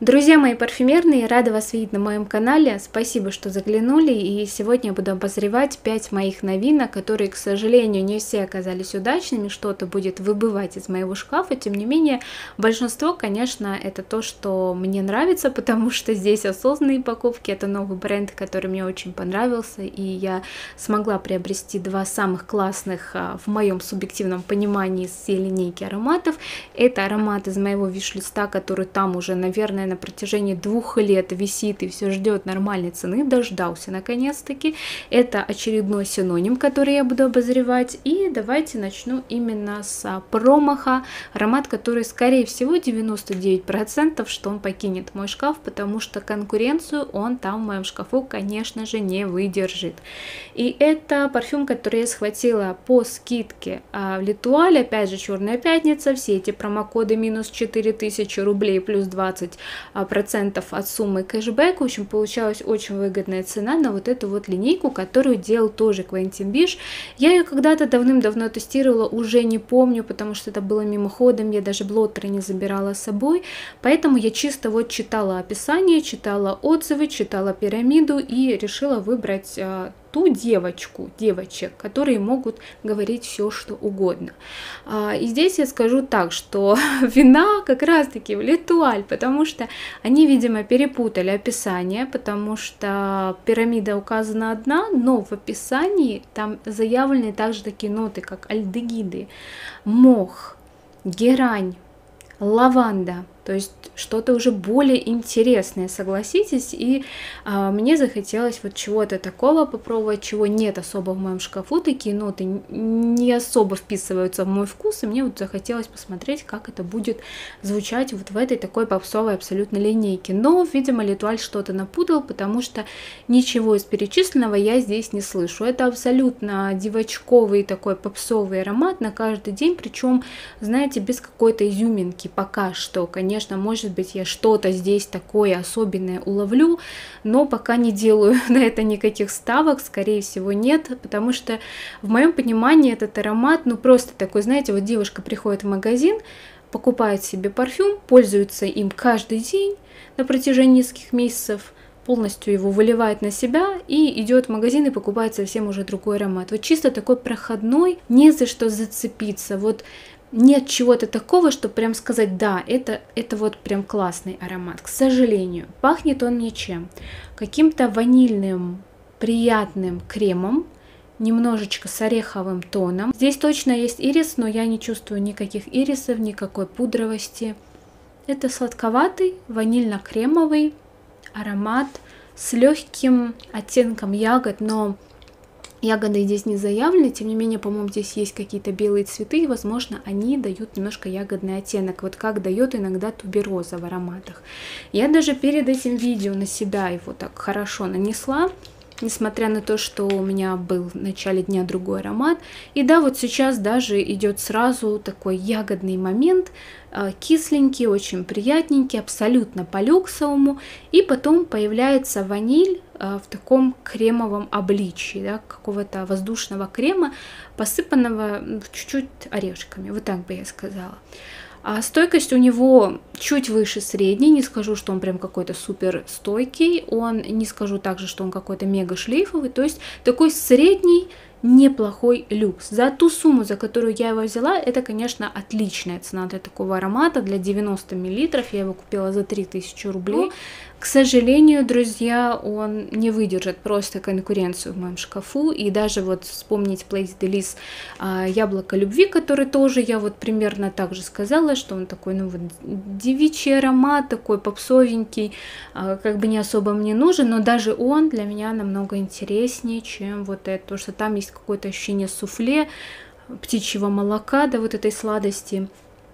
Друзья мои парфюмерные, рада вас видеть на моем канале. Спасибо, что заглянули. И сегодня я буду обозревать 5 моих новинок, которые, к сожалению, не все оказались удачными. Что-то будет выбывать из моего шкафа. Тем не менее, большинство, конечно, это то, что мне нравится, потому что здесь осознанные покупки. Это новый бренд, который мне очень понравился. И я смогла приобрести два самых классных, в моем субъективном понимании, из всей линейки ароматов. Это аромат из моего виш-листа, который там уже, наверное, на протяжении 2 лет висит и все ждет нормальной цены, дождался наконец-таки. Это очередной синоним, который я буду обозревать. И давайте начну именно с промаха. Аромат, который, скорее всего, 99%, что он покинет мой шкаф, потому что конкуренцию он там в моем шкафу, конечно же, не выдержит. И это парфюм, который я схватила по скидке в L'Etoile. Опять же, Черная пятница, все эти промокоды минус 4000 рублей плюс 20% от суммы кэшбэка. В общем, получалась очень выгодная цена на вот эту вот линейку, которую делал тоже Quentin Bisch. Я ее когда-то давным-давно тестировала, уже не помню, потому что это было мимоходом, я даже блоттеры не забирала с собой, поэтому я чисто вот читала описание, читала отзывы, читала пирамиду и решила выбрать ту девочек, которые могут говорить все, что угодно. И здесь я скажу так, что вина как раз-таки в L'Etoile, потому что они, видимо, перепутали описание, потому что пирамида указана одна, но в описании там заявлены также такие ноты, как альдегиды, мох, герань, лаванда, то есть что-то уже более интересное, согласитесь, и мне захотелось вот чего-то такого попробовать, чего нет особо в моем шкафу, такие ноты не особо вписываются в мой вкус, и мне вот захотелось посмотреть, как это будет звучать вот в этой такой попсовой абсолютно линейке. Но, видимо, L'Etoile что-то напутал, потому что ничего из перечисленного я здесь не слышу. Это абсолютно девочковый такой попсовый аромат на каждый день, причем, знаете, без какой-то изюминки пока что. Конечно, может быть, я что-то здесь такое особенное уловлю, но пока не делаю на это никаких ставок, скорее всего, нет, потому что в моем понимании этот аромат, ну просто такой, знаете, вот девушка приходит в магазин, покупает себе парфюм, пользуется им каждый день на протяжении нескольких месяцев, полностью его выливает на себя и идет в магазин и покупает совсем уже другой аромат. Вот чисто такой проходной, не за что зацепиться, вот нет чего-то такого, что прям сказать, да, это вот прям классный аромат. К сожалению, пахнет он мне чем? Каким-то ванильным, приятным кремом, немножечко с ореховым тоном. Здесь точно есть ирис, но я не чувствую никаких ирисов, никакой пудровости. Это сладковатый, ванильно-кремовый аромат с легким оттенком ягод, но ягоды здесь не заявлены, тем не менее, по-моему, здесь есть какие-то белые цветы, и, возможно, они дают немножко ягодный оттенок, вот как дает иногда тубероза в ароматах. Я даже перед этим видео на себя его так хорошо нанесла, несмотря на то, что у меня был в начале дня другой аромат. И да, вот сейчас даже идет сразу такой ягодный момент, кисленький, очень приятненький, абсолютно по люксовому. И потом появляется ваниль в таком кремовом обличии, да, какого-то воздушного крема, посыпанного чуть-чуть орешками, вот так бы я сказала. А стойкость у него чуть выше средней, не скажу, что он прям какой-то супер стойкий, не скажу также, что он какой-то мега шлейфовый, то есть такой средний, неплохой люкс. За ту сумму, за которую я его взяла, это, конечно, отличная цена для такого аромата, для 90 мл, я его купила за 3000 рублей. К сожалению, друзья, он не выдержит просто конкуренцию в моем шкафу, и даже вот вспомнить Place de Lis Яблоко любви, который тоже я вот примерно так же сказала, что он такой, ну вот, девичий аромат, такой попсовенький, как бы не особо мне нужен, но даже он для меня намного интереснее, чем вот это, потому что там есть какое-то ощущение суфле, птичьего молока, да, вот этой сладости.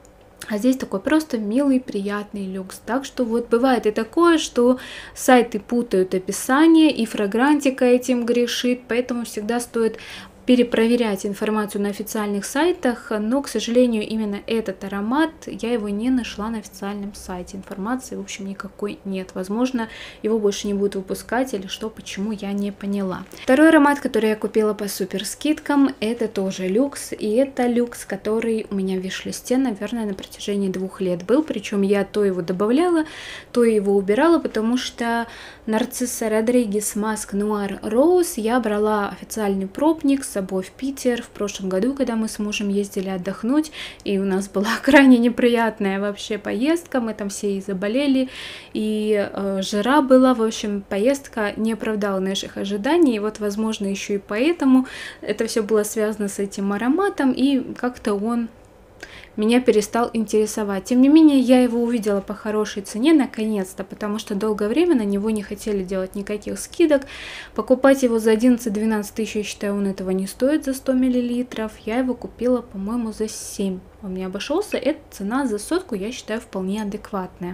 А здесь такой просто милый, приятный люкс. Так что вот бывает и такое, что сайты путают описание, и фрагрантика этим грешит, поэтому всегда стоит перепроверять информацию на официальных сайтах, но, к сожалению, именно этот аромат, я его не нашла на официальном сайте. Информации, в общем, никакой нет. Возможно, его больше не будут выпускать или что, почему, я не поняла. Второй аромат, который я купила по супер скидкам, это тоже люкс. И это люкс, который у меня в виш-листе, наверное, на протяжении 2 лет был. Причем я то его добавляла, то его убирала, потому что Нарцисса Родригес Маск Нуар Роуз я брала официальный пробник с собой в Питер в прошлом году, когда мы с мужем ездили отдохнуть, и у нас была крайне неприятная вообще поездка, мы там все и заболели, и жара была, в общем, поездка не оправдала наших ожиданий, и вот, возможно, еще и поэтому это все было связано с этим ароматом, и как-то он меня перестал интересовать. Тем не менее, я его увидела по хорошей цене, наконец-то, потому что долгое время на него не хотели делать никаких скидок. Покупать его за 11-12 тысяч, я считаю, он этого не стоит за 100 мл. Я его купила, по-моему, за 7. Он мне обошелся. Эта цена за 100, я считаю, вполне адекватная.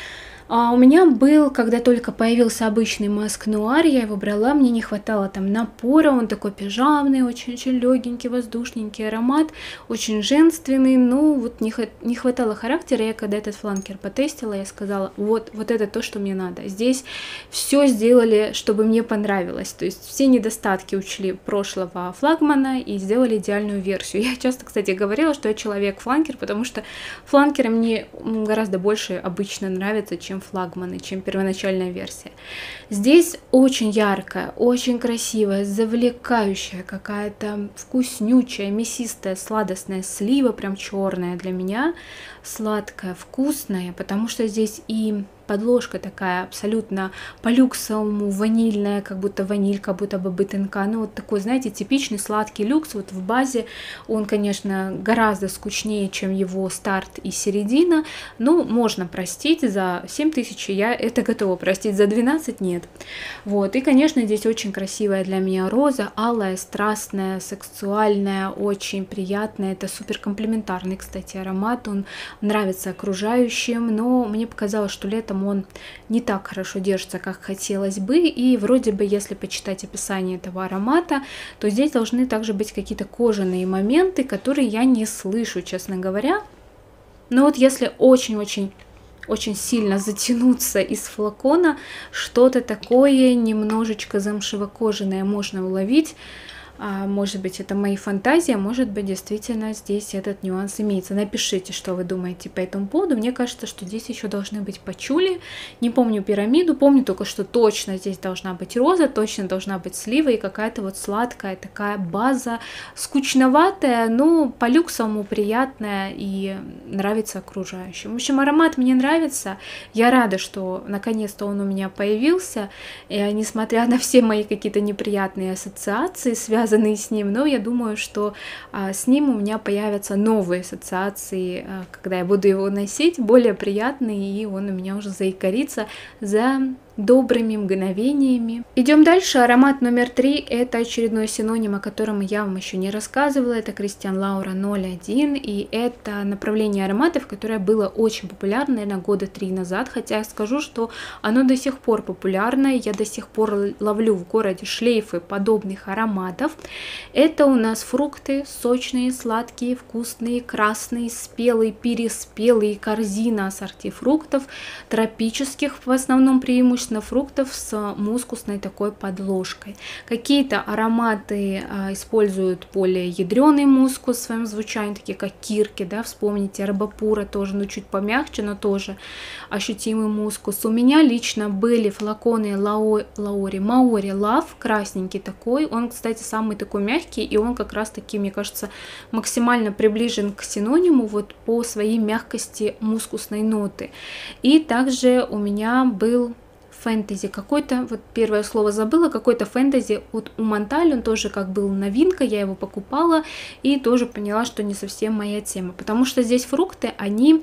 У меня был, когда только появился обычный Маск Нуар, я его брала, мне не хватало там напора, он такой пижамный, очень-очень легенький, воздушненький аромат, очень женственный, ну вот не хватало характера. Я когда этот фланкер потестила, я сказала, вот это то, что мне надо. Здесь все сделали, чтобы мне понравилось, то есть все недостатки учли прошлого флагмана и сделали идеальную версию. Я часто, кстати, говорила, что я человек-фланкер, потому что фланкеры мне гораздо больше обычно нравятся, чем флагманы, чем первоначальная версия. Здесь очень яркая, очень красивая, завлекающая, какая-то вкуснючая, мясистая, сладостная слива, прям черная для меня, сладкая, вкусная, потому что здесь и подложка такая абсолютно по-люксовому, ванильная, как будто ваниль, как будто бы БТНК. Ну, вот такой, знаете, типичный сладкий люкс. Вот в базе он, конечно, гораздо скучнее, чем его старт и середина. Ну, можно простить, за 7000 я это готова простить, за 12 нет. Вот, и, конечно, здесь очень красивая для меня роза, алая, страстная, сексуальная, очень приятная. Это супер комплементарный, кстати, аромат. Он нравится окружающим, но мне показалось, что летом он не так хорошо держится, как хотелось бы, и вроде бы, если почитать описание этого аромата, то здесь должны также быть какие-то кожаные моменты, которые я не слышу, честно говоря. Но вот если очень сильно затянуться из флакона, что-то такое немножечко замшево-кожаное можно уловить. Может быть, это мои фантазии, может быть, действительно здесь этот нюанс имеется. Напишите, что вы думаете по этому поводу. Мне кажется, что здесь еще должны быть пачули. Не помню пирамиду, помню только, что точно здесь должна быть роза, точно должна быть слива и какая-то вот сладкая такая база, скучноватая, но по-люксовому приятная и нравится окружающим. В общем, аромат мне нравится. Я рада, что наконец-то он у меня появился, и, несмотря на все мои какие-то неприятные ассоциации, связанные с ним, но я думаю, что с ним у меня появятся новые ассоциации, когда я буду его носить, более приятные, и он у меня уже заикарится за добрыми мгновениями. Идем дальше. Аромат номер 3 – это очередной синоним, о котором я вам еще не рассказывала. Это Кристиан Лаура 01, и это направление ароматов, которое было очень популярно, наверное, года 3 назад, хотя я скажу, что оно до сих пор популярно, я до сих пор ловлю в городе шлейфы подобных ароматов. Это у нас фрукты, сочные, сладкие, вкусные, красные, спелые, переспелые, корзина ассорти фруктов, тропических в основном преимущественно фруктов с мускусной такой подложкой. Какие-то ароматы используют более ядреный мускус в своем звучании, такие как кирки, да, вспомните, арбапура тоже, ну чуть помягче, но тоже ощутимый мускус. У меня лично были флаконы Маори Лав, красненький такой, он, кстати, самый такой мягкий, и он как раз таки, мне кажется, максимально приближен к синониму вот по своей мягкости мускусной ноты. И также у меня был фэнтези какой-то, вот первое слово забыла, какой-то фэнтези от Уманталь, он тоже как был новинка, я его покупала и тоже поняла, что не совсем моя тема, потому что здесь фрукты, они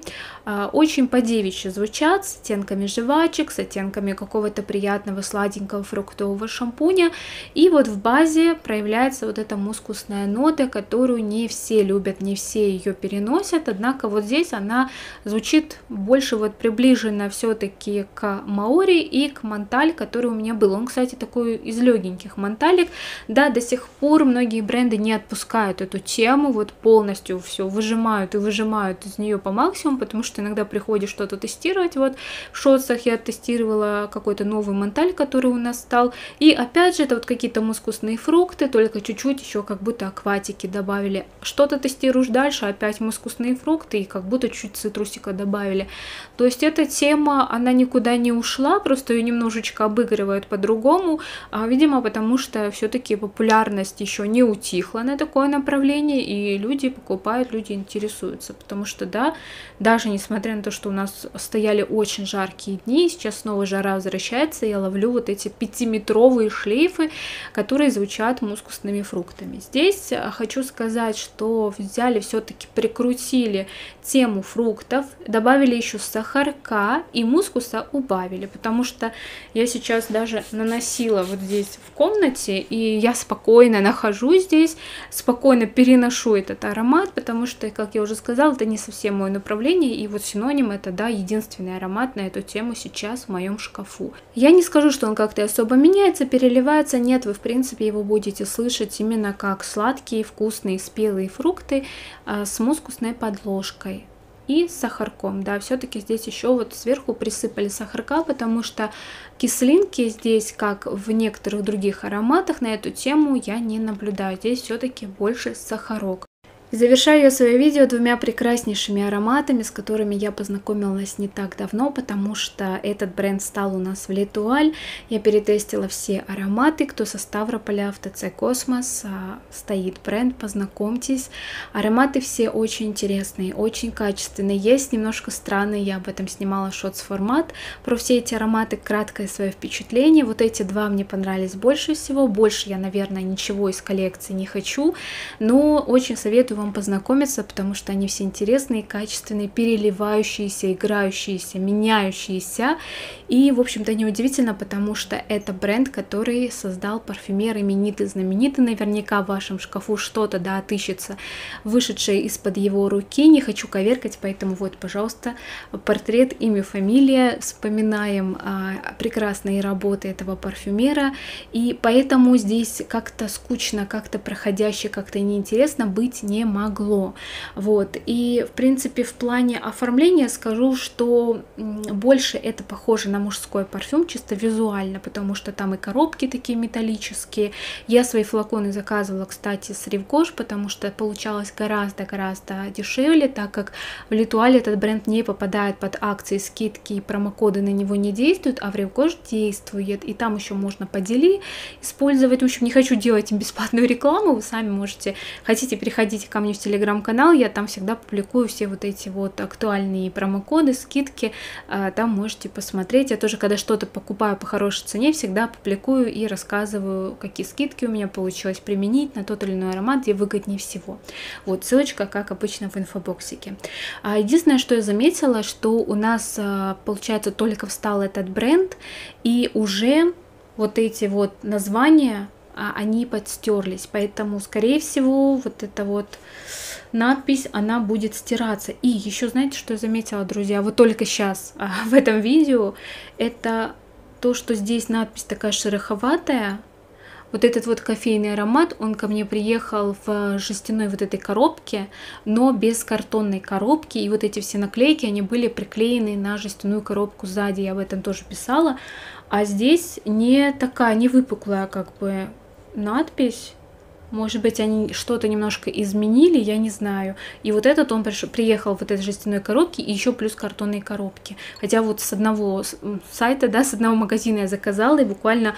очень по-девичьи звучат, с оттенками жвачек, с оттенками какого-то приятного сладенького фруктового шампуня. И вот в базе проявляется вот эта мускусная нота, которую не все любят, не все ее переносят, однако вот здесь она звучит больше вот приближенно все-таки к Маори и к Монталь, который у меня был. Он, кстати, такой из легеньких Монталек. Да, до сих пор многие бренды не отпускают эту тему, вот полностью все выжимают и выжимают из нее по максимуму, потому что иногда приходишь что-то тестировать. Вот в шотсах я тестировала какой-то новый Монталь, который у нас стал, и опять же это вот какие-то мускусные фрукты, только чуть-чуть еще как будто акватики добавили. Что-то тестируешь дальше, опять мускусные фрукты и как будто чуть цитрусика добавили. То есть эта тема, она никуда не ушла, просто ее немножечко обыгрывают по-другому, видимо, потому что все-таки популярность еще не утихла на такое направление, и люди покупают, люди интересуются, потому что, да, даже несмотря на то, что у нас стояли очень жаркие дни, сейчас снова жара возвращается, я ловлю вот эти 5-метровые шлейфы, которые звучат мускусными фруктами. Здесь хочу сказать, что взяли все-таки, прикрутили тему фруктов, добавили еще сахарка и мускуса убавили, потому что я сейчас даже наносила вот здесь в комнате, и я спокойно нахожусь здесь, спокойно переношу этот аромат, потому что, как я уже сказала, это не совсем мое направление, и вот синоним это, да, единственный аромат на эту тему сейчас в моем шкафу. Я не скажу, что он как-то особо меняется, переливается, нет, вы в принципе его будете слышать именно как сладкие, вкусные, спелые фрукты с мускусной подложкой и с сахарком, да, все-таки здесь еще вот сверху присыпали сахарка, потому что кислинки здесь, как в некоторых других ароматах, на эту тему я не наблюдаю, здесь все-таки больше сахарок. И завершаю я свое видео двумя прекраснейшими ароматами, с которыми я познакомилась не так давно, потому что этот бренд стал у нас в L'Etoile. Я перетестила все ароматы, кто со Ставрополя в ТЦ Космос стоит бренд, познакомьтесь. Ароматы все очень интересные, очень качественные, есть немножко странные, я об этом снимала шотс-формат, про все эти ароматы краткое свое впечатление. Вот эти два мне понравились больше всего, больше я, наверное, ничего из коллекции не хочу, но очень советую вам познакомиться, потому что они все интересные, качественные, переливающиеся, играющиеся, меняющиеся. И, в общем-то, неудивительно, потому что это бренд, который создал парфюмер именитый, знаменитый. Наверняка в вашем шкафу что-то, да, отыщется, вышедшее из-под его руки. Не хочу коверкать, поэтому вот, пожалуйста, портрет, имя, фамилия. Вспоминаем прекрасные работы этого парфюмера. И поэтому здесь как-то скучно, как-то проходяще, как-то неинтересно быть не могло. Вот. И, в принципе, в плане оформления скажу, что больше это похоже на мужской парфюм, чисто визуально, потому что там и коробки такие металлические. Я свои флаконы заказывала, кстати, с Ревгош, потому что получалось гораздо дешевле, так как в L'Etoile этот бренд не попадает под акции, скидки и промокоды на него не действуют, а в Ревгош действует. И там еще можно подели использовать. В общем, не хочу делать бесплатную рекламу, вы сами можете, хотите, переходите ко мне в телеграм-канал, я там всегда публикую все вот эти вот актуальные промокоды, скидки, там можете посмотреть. Я тоже, когда что-то покупаю по хорошей цене, всегда публикую и рассказываю, какие скидки у меня получилось применить на тот или иной аромат, где выгоднее всего. Вот, ссылочка, как обычно, в инфобоксике. Единственное, что я заметила, что у нас, получается, только встал этот бренд, и уже вот эти вот названия, они подстерлись, поэтому, скорее всего, вот эта вот надпись, она будет стираться. И еще, знаете, что я заметила, друзья, вот только сейчас в этом видео, это то, что здесь надпись такая шероховатая. Вот этот вот кофейный аромат, он ко мне приехал в жестяной вот этой коробке, но без картонной коробки, и вот эти все наклейки, они были приклеены на жестяную коробку сзади, я об этом тоже писала, а здесь не такая, не выпуклая как бы надпись. Может быть, они что-то немножко изменили, я не знаю. И вот этот он приехал в этой жестяной коробке, и еще плюс картонные коробки. Хотя вот с одного сайта, да, с одного магазина я заказала, и буквально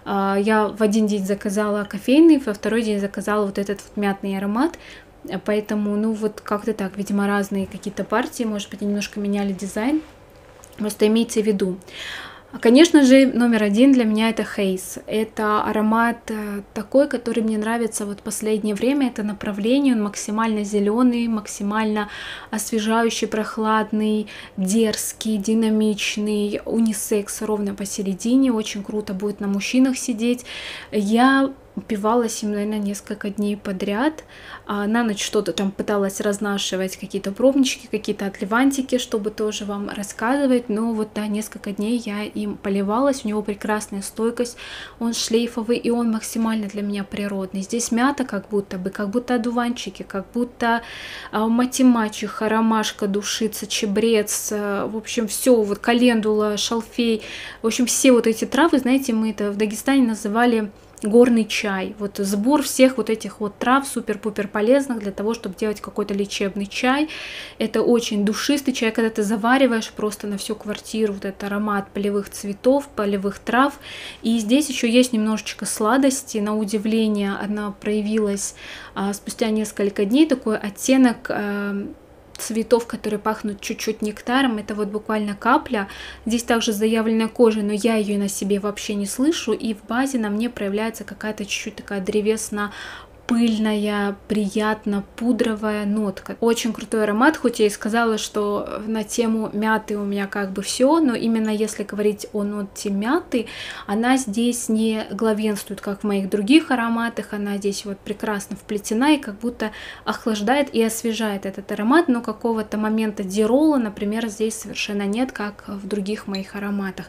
я в один день заказала кофейный, во второй день заказала вот этот вот мятный аромат. Поэтому, ну вот как-то так, видимо, разные какие-то партии, может быть, немножко меняли дизайн. Просто имейте в виду. Конечно же, номер один для меня это Haze. Это аромат такой, который мне нравится вот последнее время. Это направление, он максимально зеленый, максимально освежающий, прохладный, дерзкий, динамичный, унисекс ровно посередине. Очень круто будет на мужчинах сидеть. Я упивалась им, наверное, несколько дней подряд. На ночь что-то там пыталась разнашивать, какие-то пробнички, какие-то отливантики, чтобы тоже вам рассказывать. Но вот да, несколько дней я им поливалась. У него прекрасная стойкость, он шлейфовый и он максимально для меня природный. Здесь мята как будто одуванчики, как будто мати-мачеха, ромашка, душица, чебрец, в общем, все, вот календула, шалфей, в общем, все вот эти травы, знаете, мы это в Дагестане называли горный чай. Вот сбор всех вот этих вот трав супер-пупер полезных для того, чтобы делать какой-то лечебный чай. Это очень душистый чай, когда ты завариваешь просто на всю квартиру вот этот аромат полевых цветов, полевых трав. И здесь еще есть немножечко сладости. На удивление она проявилась спустя несколько дней. Такой оттенок цветов, которые пахнут чуть-чуть нектаром, это вот буквально капля. Здесь также заявленная кожа, но я ее на себе вообще не слышу, и в базе на мне проявляется какая-то чуть-чуть такая древесно пыльная, приятно пудровая нотка. Очень крутой аромат, хоть я и сказала, что на тему мяты у меня как бы все, но именно если говорить о ноте мяты, она здесь не главенствует, как в моих других ароматах, она здесь вот прекрасно вплетена и как будто охлаждает и освежает этот аромат, но какого-то момента дирола, например, здесь совершенно нет, как в других моих ароматах.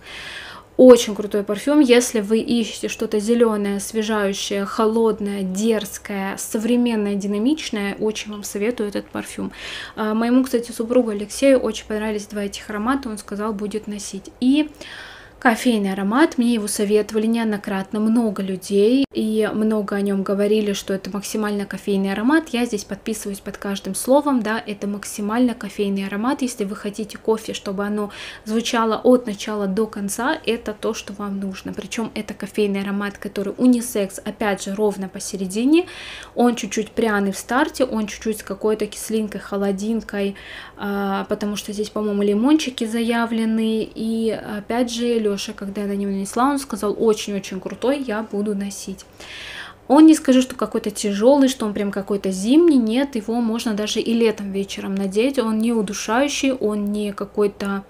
Очень крутой парфюм, если вы ищете что-то зеленое, освежающее, холодное, дерзкое, современное, динамичное, очень вам советую этот парфюм. Моему, кстати, супругу Алексею очень понравились два этих аромата, он сказал, будет носить. И кофейный аромат, мне его советовали неоднократно много людей, и много о нем говорили, что это максимально кофейный аромат. Я здесь подписываюсь под каждым словом, да, это максимально кофейный аромат. Если вы хотите кофе, чтобы оно звучало от начала до конца, это то, что вам нужно. Причем это кофейный аромат, который унисекс, опять же, ровно посередине. Он чуть-чуть пряный в старте, он чуть-чуть с какой-то кислинкой, холодинкой, потому что здесь, по-моему, лимончики заявлены. И опять же, Леша, когда я на него нанесла, он сказал, очень-очень крутой, я буду носить. Он, не скажу, что какой-то тяжелый, что он прям какой-то зимний, нет, его можно даже и летом вечером надеть, он не удушающий, он не какой-то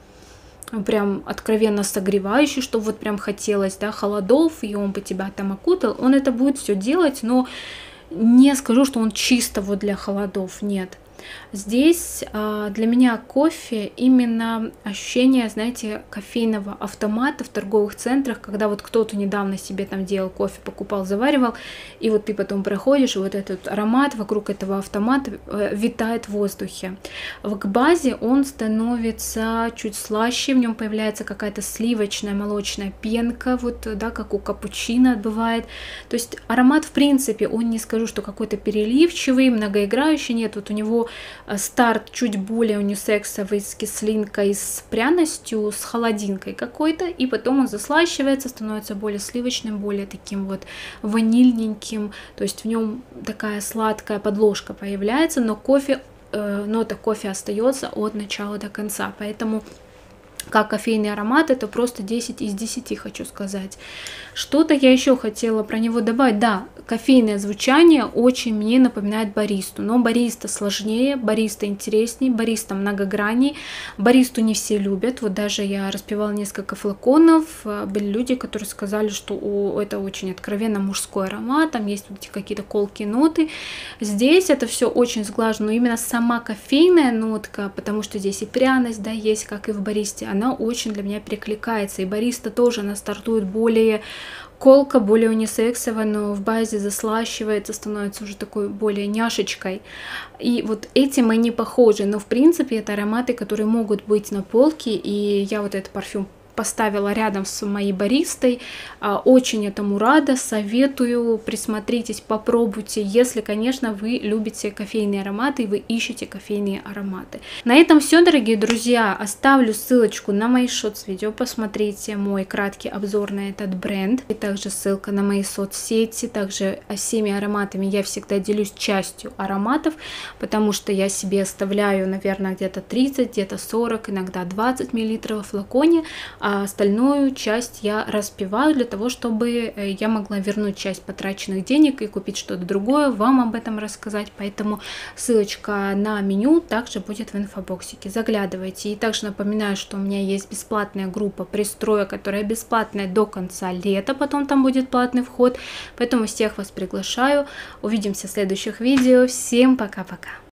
прям откровенно согревающий, что вот прям хотелось, да, холодов, и он бы тебя там окутал, он это будет все делать, но не скажу, что он чисто вот для холодов, нет. Здесь для меня кофе именно ощущение, знаете, кофейного автомата в торговых центрах, когда вот кто-то недавно себе там делал кофе, покупал, заваривал, и вот ты потом проходишь, и вот этот аромат вокруг этого автомата витает в воздухе. К базе он становится чуть слаще, в нем появляется какая-то сливочная молочная пенка, вот, да, как у капучино бывает. То есть аромат, в принципе, он не скажу, что какой-то переливчивый, многоиграющий, нет, вот у него старт чуть более унисексовый, с кислинкой, с пряностью, с холодинкой какой-то, и потом он заслащивается, становится более сливочным, более таким вот ванильненьким, то есть в нем такая сладкая подложка появляется, но кофе, нота кофе остается от начала до конца, поэтому как кофейный аромат, это просто 10 из 10, хочу сказать. Что-то я еще хотела про него добавить. Да, кофейное звучание очень мне напоминает баристу, но бариста сложнее, бариста интереснее, бариста многогранней. Баристу не все любят, вот даже я распивала несколько флаконов, были люди, которые сказали, что это очень откровенно мужской аромат, там есть вот эти какие-то колкие ноты. Здесь это все очень сглажено, но именно сама кофейная нотка, потому что здесь и пряность, да, есть, как и в баристе, она очень для меня перекликается, и бариста тоже, она стартует более колка, более унисексово, но в базе заслащивается, становится уже такой более няшечкой. И вот этим они похожи, но в принципе это ароматы, которые могут быть на полке, и я вот этот парфюм поставила рядом с моей баристой. Очень этому рада, советую, присмотритесь, попробуйте, если, конечно, вы любите кофейные ароматы и вы ищете кофейные ароматы. На этом все, дорогие друзья. Оставлю ссылочку на мои шотс-видео, посмотрите мой краткий обзор на этот бренд. И также ссылка на мои соцсети. Также всеми ароматами я всегда делюсь частью ароматов, потому что я себе оставляю, наверное, где-то 30, где-то 40, иногда 20 мл в флаконе. а остальную часть я распиваю для того, чтобы я могла вернуть часть потраченных денег и купить что-то другое, вам об этом рассказать. Поэтому ссылочка на меню также будет в инфобоксике. Заглядывайте. И также напоминаю, что у меня есть бесплатная группа пристроя, которая бесплатная до конца лета, потом там будет платный вход. Поэтому всех вас приглашаю. Увидимся в следующих видео. Всем пока-пока!